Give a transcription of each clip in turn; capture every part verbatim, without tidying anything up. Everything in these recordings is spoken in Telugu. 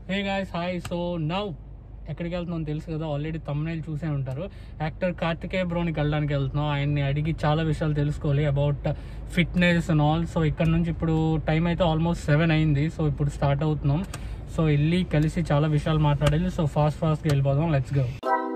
హే గాయ్స్ హాయ్. సో నౌ ఎక్కడికి వెళ్తున్నాం తెలుసు కదా, ఆల్రెడీ తమ్నైల్ చూసే ఉంటారు. యాక్టర్ కార్తికేయ బ్రోని కలడానికి వెళ్తున్నాం. ఆయన్ని అడిగి చాలా విషయాలు తెలుసుకోవాలి about fitness and all. So ఇక్కడ నుంచి ఇప్పుడు టైం అయితే ఆల్మోస్ట్ సెవెన్ అయింది. సో ఇప్పుడు స్టార్ట్ అవుతున్నాం. సో వెళ్ళి కలిసి చాలా విషయాలు మాట్లాడాలి. సో ఫాస్ట్ ఫాస్ట్గా వెళ్ళిపోదాం. Let's go.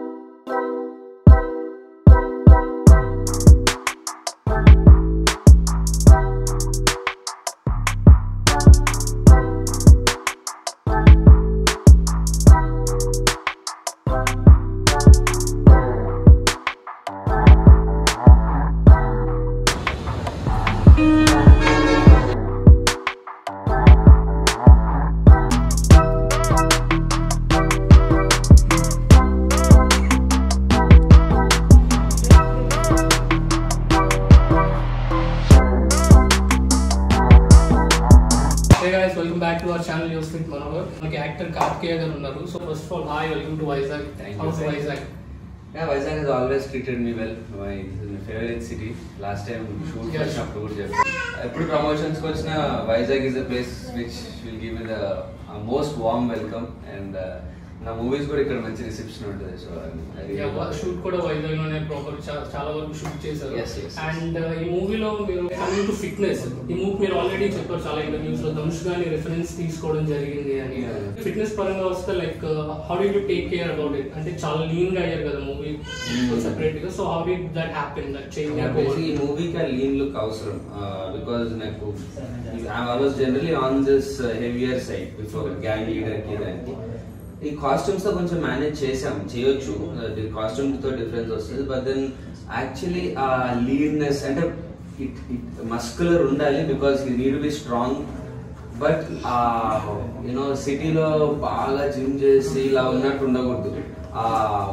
Welcome back to our channel News Fit Manohar. మనకి యాక్టర్ కార్తికేయ గారు ఉన్నారు. So first of all hi, welcome to Vizag. How's Vizag? Yeah, Vizag has always treated me well. My, this is my favorite city. Last time shoot చేసినప్పుడు కూడా చెప్పాను. ఎప్పుడు ప్రమోషన్స్ కి వచ్చిన Vizag is a place which will give me the uh, most warm welcome and uh, నా మూవీస్ కూడా ఇక్కడ మంచి రిసెప్షన్ ఉంటుంది. సో షూట్ కూడా వైజాగ్ లోనే ప్రాపర్ చాలా వరకు షూట్ చేశారు. అండ్ ఈ మూవీలో మీరు కమింగ్ టు ఫిట్నెస్, ఈ మూవీ మీరు ఆల్రెడీ చెప్పారు చాలా ఇంటర్వ్యూస్ లో, ధనుష్ గాని రిఫరెన్స్ తీసుకోవడం జరిగింది అని. ఫిట్నెస్ పరంగా వస్తే like how did you take care about it? అంటే చాలా లీన్ గా అయ్యారు కదా మూవీ సెపరేట్ గా. So how did that happen, that change? ఈ మూవీకి ఆ లీన్ లుక్ అవసరం బికాజ్ నాకు I was generally on this heavier side before gang leader కి. దానికి ఈ కాస్ట్యూమ్స్ తో కొంచెం మేనేజ్ చేసాం, చేయొచ్చు, కాస్ట్యూమ్ తో డిఫరెన్స్ వస్తుంది. బట్ దెన్ యాక్చువల్లీ ఆ లీన్నెస్ అంటే ఇట్ ఇట్ మస్కులర్ ఉండాలి because you need be strong. But ఆ యూనో సిటీలో బాగా జిమ్ చేసి ఇలా ఉన్నట్టు ఉండకూడదు. ఆ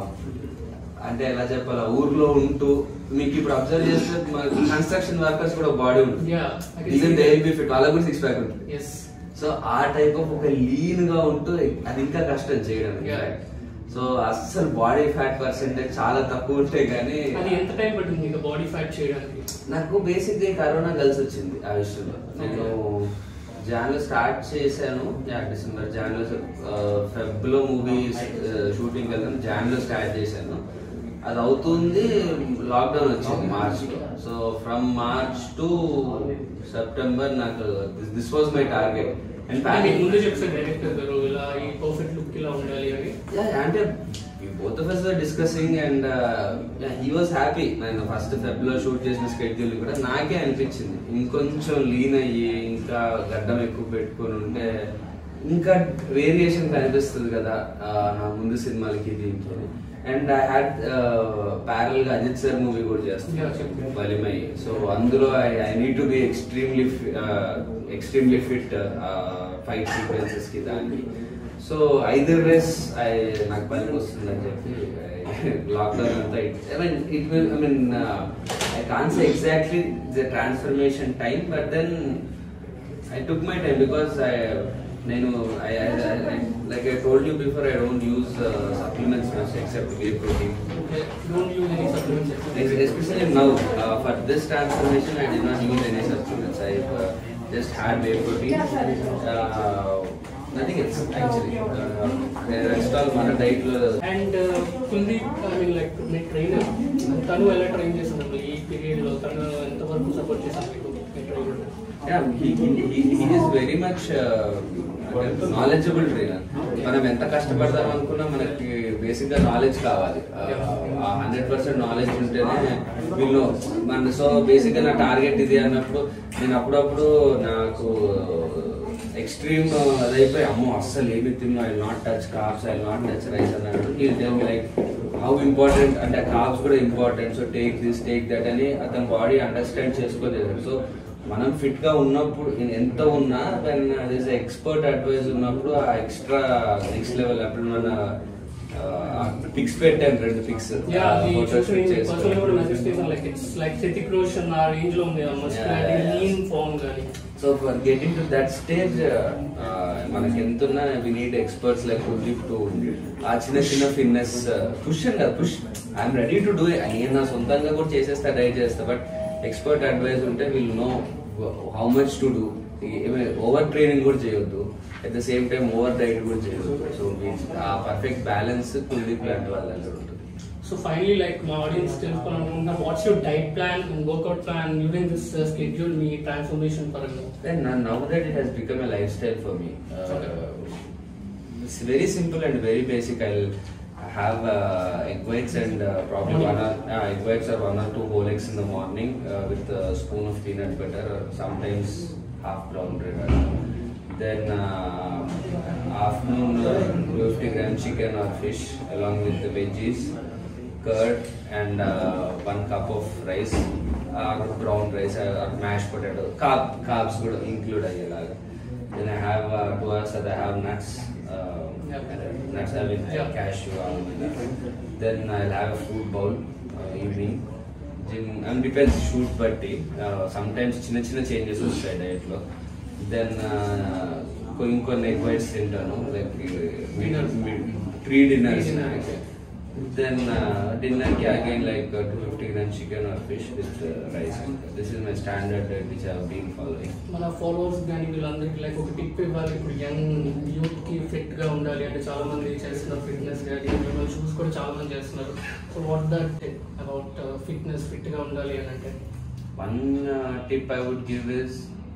అంటే ఎలా చెప్పాలా, ఊర్లో ఉంటూ మీకు ఇప్పుడు అబ్జర్వ్ చేస్తే కన్స్ట్రక్షన్ వర్కర్స్ కూడా బాడీ ఉంటుంది, వాళ్ళకి కూడా సిక్స్ ప్యాక్ ఉంటుంది. సో ఆ టైప్ ఆఫ్ ఒక లీన్ గా ఉంటూ అది ఇంకా కష్టం చేయడం. సో అస్సలు బాడీ ఫ్యాట్ పర్సెంటేజ్ చాలా తక్కువ ఉంటాయి. కానీ ఎంత టైం పట్టింది బాడీ ఫ్యాట్ చేయడానికి? నాకు బేసిక్ గా కరోనా కలిసి వచ్చింది ఆ విషయంలో. నేను జాన్ లో స్టార్ట్ చేశాను, డిసెంబర్ జాన్ లో ఫెబ్ లో మూవీ షూటింగ్ వెళ్తాను, జాన్ లో స్టార్ట్ చేశాను. అది అవుతుంది, లాక్డౌన్ వచ్చింది మార్చ్ లో. So from March to September నాకు దిస్ వాజ్ మై టార్గెట్. ముందు చెప్తాను డైరెక్టర్ గారు ఇలా ఈ పర్ఫెక్ట్ లుక్ ఇలా ఉండాలి అని. అంటే both of us were discussing and uh, yeah, he was happy. నేను ఫస్ట్ ఫెబ్ లో షూట్ చేసిన స్కెడ్యూల్ కూడా నాకే అనిపించింది ఇంకొంచెం లీన్ అయ్యి ఇంకా గడ్డం ఎక్కువ పెట్టుకొని ఉంటే ఇంకా వేరియేషన్ కనిపిస్తుంది కదా నా ముందు సినిమాలకి దీనికి. అండ్ ఐ హ్యాడ్ ప్యారల్ గా అజిత్ సార్ మూవీ కూడా చేస్తాను బలిమై. సో అందులో I need to be extremely extremely fit fight sequences కి దానికి. సో ఐదర్ వేస్ ఐ నాకు పనికి వస్తుందని చెప్పి లాక్డౌన్ అంతా I mean it will I mean I can't say exactly the transformation time, but then I took my time because I నేను I, I, I, like I told you before, I don't use uh, supplements much except whey protein. Okay, you don't use any supplements? Especially now, uh, for this transformation, I did not use any supplements. I uh, just had whey protein. Uh, nothing else actually. Uh, rest all మన diet లో. And Kuldeep, I mean like my trainer, తను ఎలా ట్రైన్ చేస్తున్నారు ఈ పీరియడ్ లో? తను ఎంత వరకు సపోర్ట్ చేశారు మీకు trainer? Yeah, he he he is very much knowledgeable trainer. మనం ఎంత కష్టపడదాం అనుకున్నా మనకి బేసిక్ గా నాలెడ్జ్ కావాలి. హండ్రెడ్ పర్సెంట్ నాలెడ్జ్ ఉంటేనే వీళ్ళు మన. సో బేసిక్ గా నా టార్గెట్ ఇది అన్నప్పుడు నేను అప్పుడప్పుడు నాకు ఎక్స్ట్రీమ్ అదైపోయి అమ్మో అస్సలు ఏమి తిన్నా, I not touch carbs, I not touch rice అన్నాడు. He tell me like how important అంటే కార్బ్స్ కూడా important, so take this take that అని అతని బాడీ అండర్స్టాండ్ చేసుకోలేదు. సో మనం ఫిట్ గా ఉన్నప్పుడు ఎంత ఉన్నా దెన్ దిస్ ఎక్స్పర్ట్ అడ్వైస్ ఉన్నప్పుడు ఆ ఎక్స్ట్రా నెక్స్ట్ లెవెల్. అప్పుడు మన పిక్స్ పెట్టాను, రెండు pics. So for getting to that stage మనకి ఎంతున్నా we need experts like Kuldeep to ఆ చిన్న చిన్న fitness push and push. I'm ready to do. నేను నా సొంతంగా కూడా చేసేస్తా, ట్రై చేస్తా. But expert advice unte will know how much to do. Over training kuda cheyoddu. At the same time over diet కూడా చేయదు. సో ఆ పర్ఫెక్ట్ బ్యాలెన్స్ కుల్దీప్ లాంటి వాళ్ళ దగ్గర ఉంటుంది. So finally, like my audience తెలుసుకోవాలనుకుంటున్నా, what's your diet plan and workout plan during this uh, schedule me transformation for you? Then now that it has become a lifestyle for me, uh, okay. It's very simple and very basic. I'll have uh, egg whites and uh, probably one or uh, egg whites or one or two whole eggs in the morning uh, with a spoon of peanut butter, or sometimes half brown bread. Then uh, afternoon uh, fifty gram chicken or fish along with the veggies, curd and uh, one cup of rice or brown rice or mashed potato. Carb, carbs would include ayalaga. Then I have uh, two hours that I have nuts. Uh, yeah. Nuts I mean yeah. cashew, almond. Then I'll have a fruit bowl uh, evening. Gym, and depends shoot batti. Uh, sometimes chinna chinna changes వస్తాయి diet లో. Then కొన్ని egg whites తింటాను, like pre dinner snacks. Then uh, dinner ki again like uh, two hundred fifty gram chicken or fish with uh, rice. This is my standard diet which I have been following. మన ఫాలోవర్స్ కానీ వీళ్ళందరికీ లైక్ ఒక టిప్ ఇవ్వాలి. ఇప్పుడు యంగ్ యూత్ కి ఫిట్ గా ఉండాలి అంటే చాలా మంది చేస్తున్నారు ఫిట్నెస్ కానీ మిమ్మల్ని చూసి కూడా చాలా మంది చేస్తున్నారు. So what that tip about fitness, fit గా ఉండాలి అని అంటే? One uh, tip I would give is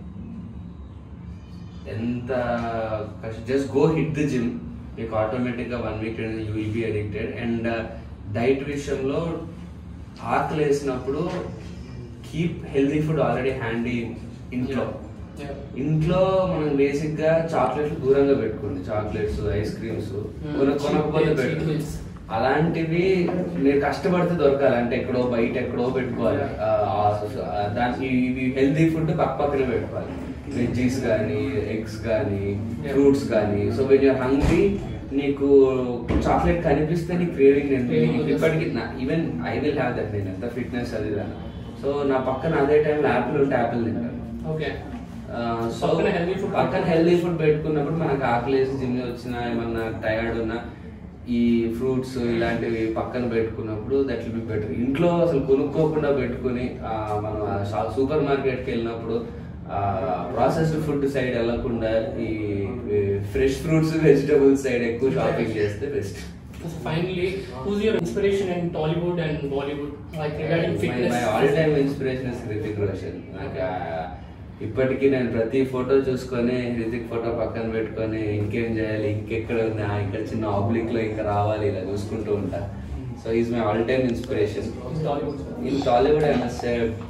ఎంత just go hit the gym. మీకు ఆటోమేటిక్గా one week you will be addicted. And diet విషయంలో ఆకలి వేసినప్పుడు keep healthy food already handy ఇంట్లో. ఇంట్లో మనం బేసిక్గా చాక్లెట్స్ దూరంగా పెట్టుకోండి, చాక్లెట్స్ ఐస్ క్రీమ్స్ కొనకపోతే పెట్టుకోండి. అలాంటివి మీరు కష్టపడితే దొరకాలి అంటే ఎక్కడో బయట ఎక్కడో పెట్టుకోవాలి. దానికి ఇవి హెల్తీ ఫుడ్ పక్క పక్కనే పెట్టుకోవాలి. వెజ్జీస్ కానీ ఎగ్స్ కానీ ఫ్రూట్స్ కానీ. సో వెన్ యూర్ హంగ్రీ నీకు చాక్లెట్ కనిపిస్తే నీ క్రేవింగ్ ఇప్పటికీ even I will have that. నేను ఎంత ఫిట్నెస్ అది దాన్ని. సో నా పక్కన అదే టైంలో యాపిల్ ఉంటే యాపిల్ తింటాను. ఓకే. సో పక్కన హెల్దీ ఫుడ్ పెట్టుకున్నప్పుడు మనకు ఆకలి వేసి జిమ్ వచ్చినా ఏమన్నా టైర్డ్ ఉన్నా ఈ ఫ్రూట్స్ ఇలాంటివి పక్కన పెట్టుకున్నప్పుడు దట్ విల్ బి బెటర్. ఇంట్లో అసలు కొనుక్కోకుండా పెట్టుకుని మనం సూపర్ మార్కెట్కి వెళ్ళినప్పుడు ప్రాసెస్డ్ ఫుడ్ సైడ్ వెళ్ళకుండా ఈ ఫ్రెష్ ఫ్రూట్స్ వెజిటబుల్స్ సైడ్ ఎక్కువ షాపింగ్ చేస్తే best. Finally, who's your inspiration in Tollywood and Bollywood, like regarding fitness? My, my all-time inspiration is Hrithik Roshan. Okay. ఇప్పటికీ నేను ప్రతి ఫోటో చూసుకొని హృతిక్ ఫోటో పక్కన పెట్టుకొని ఇంకేం చేయాలి, ఇంకెక్కడ ఉన్నా ఇక్కడ చిన్న ఆబ్లిక్ లో ఇంకా రావాలి ఇలా చూసుకుంటూ ఉంటా. So is my all time inspiration. In Tollywood I must say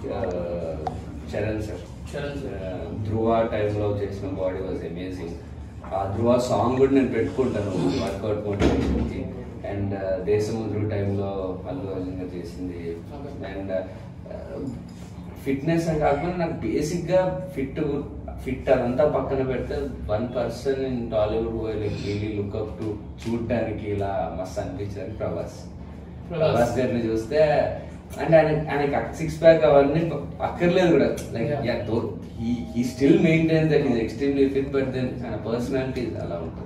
Charan sir. Dhruva టైంలో చేసిన బాడీ వాజ్ అమేజింగ్. ఆ ధ్రువ సాంగ్ కూడా నేను పెట్టుకుంటాను వర్కౌట్ మోటివేషన్కి. అండ్ దేశముద్రు టైంలో అల్లు అర్జున్ గా చేసింది. అండ్ ఫిట్నెస్ అని కాకుండా నాకు బేసిక్గా ఫిట్ ఫిట్ అదంతా పక్కన పెడితే one person in Tollywood like really look up to చూడటానికి ఇలా మస్తు అనిపించారు ప్రభాస్. ప్రభాస్ గారిని చూస్తే అంటే ఆయన ఆయనకి సిక్స్ ప్యాక్ అవన్నీ అక్కర్లేదు కూడా. Like he still maintains that is extremely fit, but then ఆయన పర్సనాలిటీ అలా ఉంటుంది.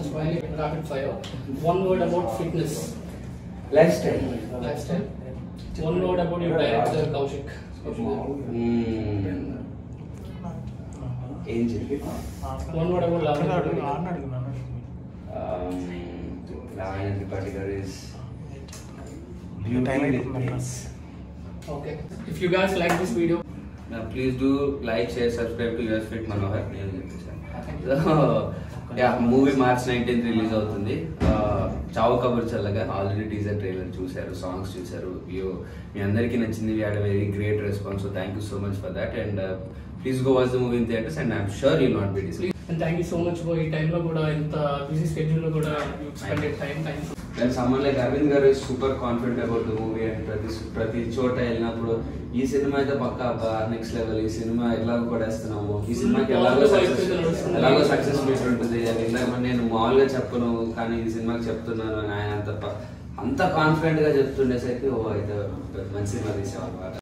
One word about fitness. Lifestyle. Lifestyle. One word about your director Kaushik. Hmm. Angel. One word about Lavanya. Um, Lavanya Tripathi is beauty with grace. Okay. If you guys like this video, now please do like, share, subscribe to Yours Fit Manohar. So, yeah, movie March nineteenth release అవుతుంది. Chaavu Kaburu Challaga already teaser trailer చూశారు, సాంగ్స్ చూశారు. వ్యూ మీ అందరికీ నచ్చింది. We had a very great response. So thank you so much for that. And please go watch the movie in theatres and I'm sure you not be displease. And thank you so much for ఈ టైంలో కూడా ఇంత బిజీ స్కెడ్యూల్లో కూడా you spended time. Thank you. And someone like Aravind garu is super confident about the movie. And ప్రతి ప్రతి చోట వెళ్ళినప్పుడు ఈ సినిమా అయితే పక్కా నెక్స్ట్ లెవెల్, ఈ సినిమా ఎలాగో పడేస్తున్నాము, ఈ సినిమాకి ఎలాగో సక్సెస్ ఎలాగో సక్సెస్ మీట్ ఉంటుంది అని ఇందాక నేను మామూలుగా చెప్పను కానీ ఈ సినిమాకి చెప్తున్నాను అని ఆయన అంత అంత కాన్ఫిడెంట్ గా చెప్తుండేసరికి ఓ అయితే మంచి సినిమా తీసేవాళ్ళు.